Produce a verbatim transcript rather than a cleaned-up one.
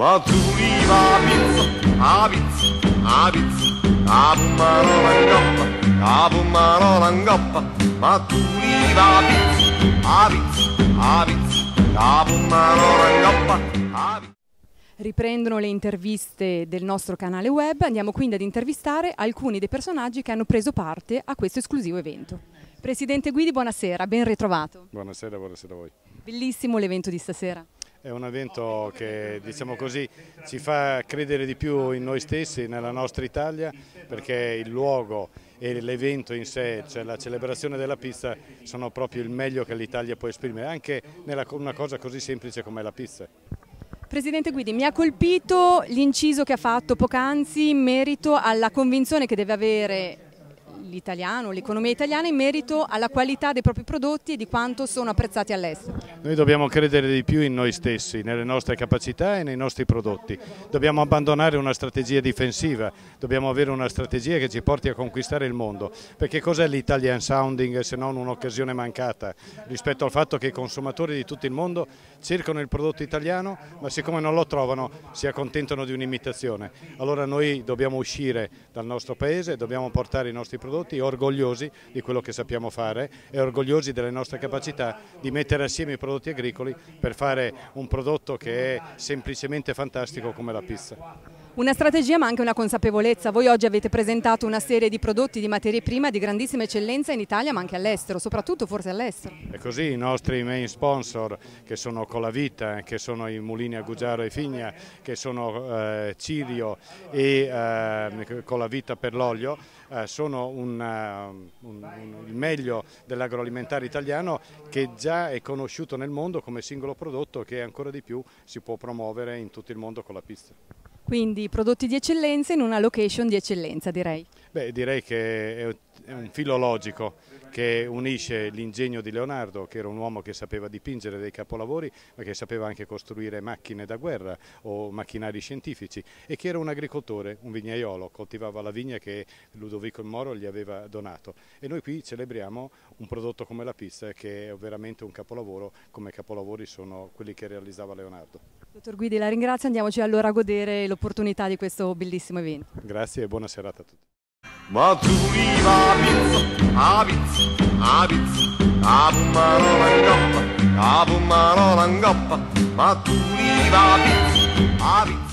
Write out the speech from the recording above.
Ma tu li va pizza, a pizza, a pizza, a pummano l'angoppa, a pummano l'angoppa, ma tu li va pizza, a pizza, a pizza, a pummano l'angoppa, a pizza. Riprendono le interviste del nostro canale web, andiamo quindi ad intervistare alcuni dei personaggi che hanno preso parte a questo esclusivo evento. Presidente Guidi, buonasera, ben ritrovato. Buonasera, buonasera a voi. Bellissimo l'evento di stasera. È un evento che, diciamo così, ci fa credere di più in noi stessi, nella nostra Italia, perché il luogo e l'evento in sé, cioè la celebrazione della pizza, sono proprio il meglio che l'Italia può esprimere, anche nella una cosa così semplice come la pizza. Presidente Guidi, mi ha colpito l'inciso che ha fatto poc'anzi in merito alla convinzione che deve avere l'italiano, l'economia italiana in merito alla qualità dei propri prodotti e di quanto sono apprezzati all'estero. Noi dobbiamo credere di più in noi stessi, nelle nostre capacità e nei nostri prodotti. Dobbiamo abbandonare una strategia difensiva, dobbiamo avere una strategia che ci porti a conquistare il mondo. Perché cos'è l'Italian Sounding se non un'occasione mancata rispetto al fatto che i consumatori di tutto il mondo cercano il prodotto italiano, ma siccome non lo trovano si accontentano di un'imitazione. Allora noi dobbiamo uscire dal nostro paese, dobbiamo portare i nostri prodotti orgogliosi di quello che sappiamo fare e orgogliosi delle nostre capacità di mettere assieme i prodotti agricoli per fare un prodotto che è semplicemente fantastico come la pizza. Una strategia ma anche una consapevolezza. Voi oggi avete presentato una serie di prodotti di materie prime di grandissima eccellenza in Italia ma anche all'estero, soprattutto forse all'estero. E così i nostri main sponsor, che sono Colavita, che sono i mulini a Gugiaro e Figna, che sono eh, Cirio e eh, Colavita per l'olio, eh, sono un, uh, un, un, il meglio dell'agroalimentare italiano che già è conosciuto nel mondo come singolo prodotto che ancora di più si può promuovere in tutto il mondo con la pizza. Quindi prodotti di eccellenza in una location di eccellenza, direi. Beh, direi che è un filo logico che unisce l'ingegno di Leonardo, che era un uomo che sapeva dipingere dei capolavori, ma che sapeva anche costruire macchine da guerra o macchinari scientifici, e che era un agricoltore, un vignaiolo, coltivava la vigna che Ludovico il Moro gli aveva donato. E noi qui celebriamo un prodotto come la pizza, che è veramente un capolavoro, come capolavori sono quelli che realizzava Leonardo. Dottor Guidi, la ringrazio, andiamoci allora a godere l'opportunità di questo bellissimo evento. Grazie e buona serata a tutti. Ma tu li va pizza, a pizza, a pizza, a pummano l'angoppa, a pummano l'angoppa, ma tu li va pizza, a pizza.